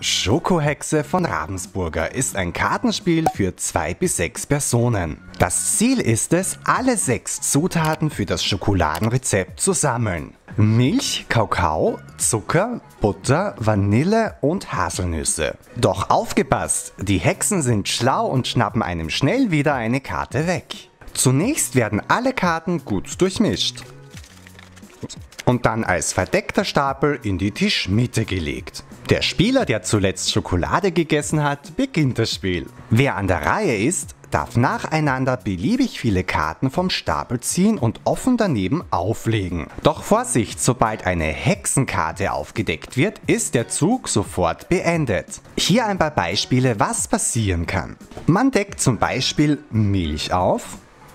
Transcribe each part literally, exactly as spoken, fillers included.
Schokohexe von Ravensburger ist ein Kartenspiel für zwei bis sechs Personen. Das Ziel ist es, alle sechs Zutaten für das Schokoladenrezept zu sammeln. Milch, Kakao, Zucker, Butter, Vanille und Haselnüsse. Doch aufgepasst, die Hexen sind schlau und schnappen einem schnell wieder eine Karte weg. Zunächst werden alle Karten gut durchmischt und dann als verdeckter Stapel in die Tischmitte gelegt. Der Spieler, der zuletzt Schokolade gegessen hat, beginnt das Spiel. Wer an der Reihe ist, darf nacheinander beliebig viele Karten vom Stapel ziehen und offen daneben auflegen. Doch Vorsicht, sobald eine Hexenkarte aufgedeckt wird, ist der Zug sofort beendet. Hier ein paar Beispiele, was passieren kann. Man deckt zum Beispiel Milch auf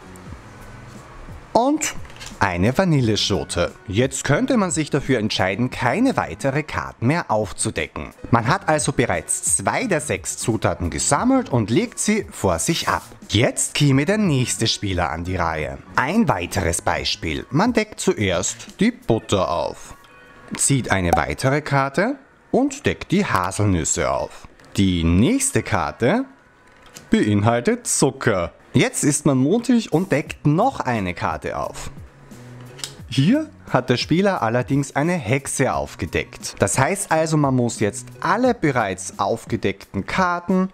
und eine Vanilleschote. Jetzt könnte man sich dafür entscheiden, keine weitere Karten mehr aufzudecken. Man hat also bereits zwei der sechs Zutaten gesammelt und legt sie vor sich ab. Jetzt käme der nächste Spieler an die Reihe. Ein weiteres Beispiel. Man deckt zuerst die Butter auf, zieht eine weitere Karte und deckt die Haselnüsse auf. Die nächste Karte beinhaltet Zucker. Jetzt ist man mutig und deckt noch eine Karte auf. Hier hat der Spieler allerdings eine Hexe aufgedeckt. Das heißt also, man muss jetzt alle bereits aufgedeckten Karten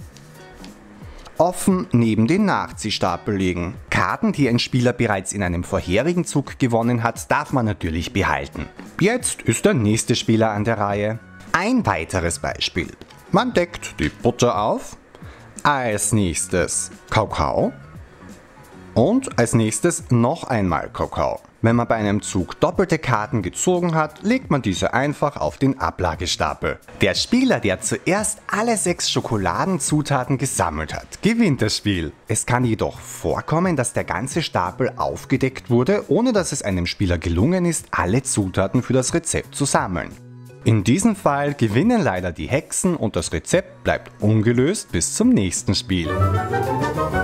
offen neben den Nachziehstapel legen. Karten, die ein Spieler bereits in einem vorherigen Zug gewonnen hat, darf man natürlich behalten. Jetzt ist der nächste Spieler an der Reihe. Ein weiteres Beispiel. Man deckt die Butter auf, als nächstes Kakao und als nächstes noch einmal Kakao. Wenn man bei einem Zug doppelte Karten gezogen hat, legt man diese einfach auf den Ablagestapel. Der Spieler, der zuerst alle sechs Schokoladenzutaten gesammelt hat, gewinnt das Spiel. Es kann jedoch vorkommen, dass der ganze Stapel aufgedeckt wurde, ohne dass es einem Spieler gelungen ist, alle Zutaten für das Rezept zu sammeln. In diesem Fall gewinnen leider die Hexen und das Rezept bleibt ungelöst bis zum nächsten Spiel.